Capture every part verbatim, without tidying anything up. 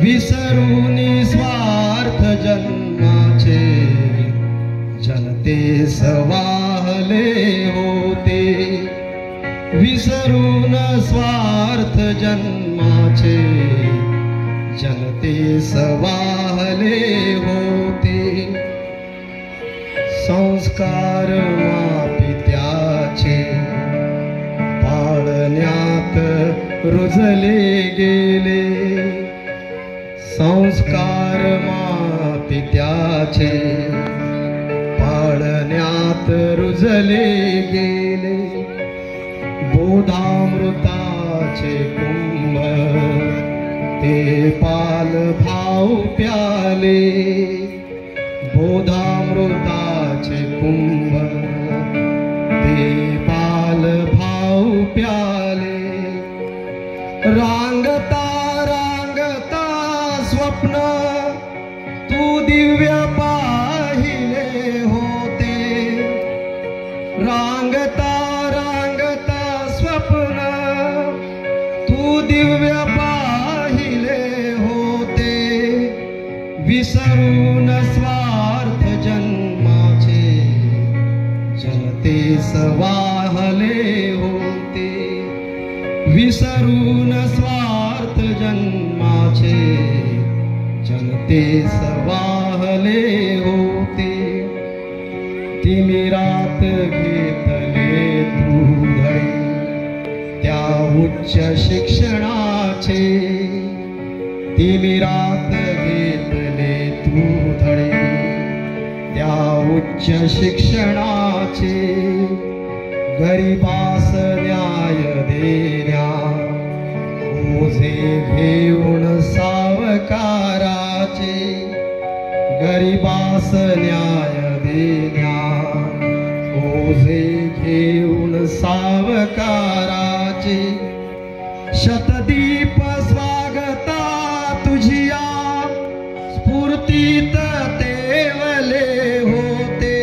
विसरून स्वार्थ जन्माचे जनते सवाहले होते। विसरून स्वार्थ जन्माचे जनते सवाहले होते। संस्कार मापित्याचे पाळण्यात रुजले गेले। संस्कार मापित्याचे पाळण्यात रुजले गेले। बोधामृताचे कुंभ ते पाल भाव प्याले। बोधामृताचे कुंभ ते पाल भाव प्याले। रांगता रांगता स्वप्न तू दिव्य पाहिले होते। रांगता रांगता स्वप्न तू दिव्य पाहिले होते। विसरून स्वार्थ जन्माचे जनते सवाहले होते। विसरून स्वार्थ जन्माचे जनते सवाहले होते। तिमिरात घेतले तू धडे त्या उच्च शिक्षणाचे। तिमिरात घेतले तू धडे त्या उच्च शिक्षणाचे। गरिबास न्याय देण्या ओझे घेऊन सावकाराचे। गरिबास न्याय देण्या ओझे घेऊन सावकाराचे। शतदीप स्वागता तुझिया स्फूर्तीत तेवले होते।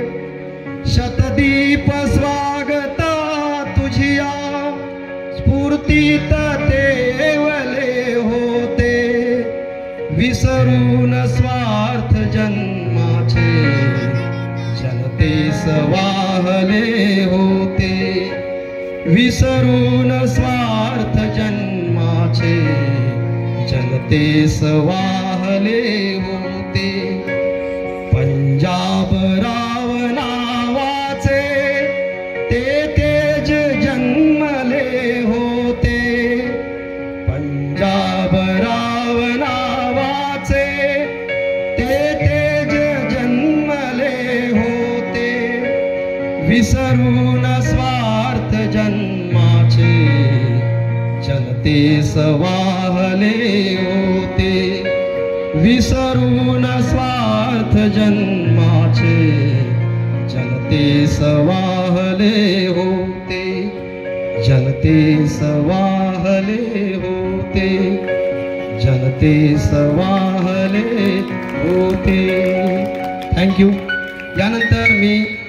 शतदीप स्वागता तुझिया स्फूर्तीत तेवले होते। विसरून स्वार्थ जन्माचे जनते सवाहले होते। विसरून स्वार्थ जन्माचे जनते सवाहले होते। पंजाब राव नावाचे ते तेज जन्मले होते। पंजाब राव नावाचे ते तेज जन्मले होते। विसरून स्वार्थ जन्माचे जनते सवाहले होते। विसरून स्वार्थ जन्माचे जनते सवाहले होते। जनते सवाहले होते। जनते सवाहले होते। थँक्यू। यानंतर मी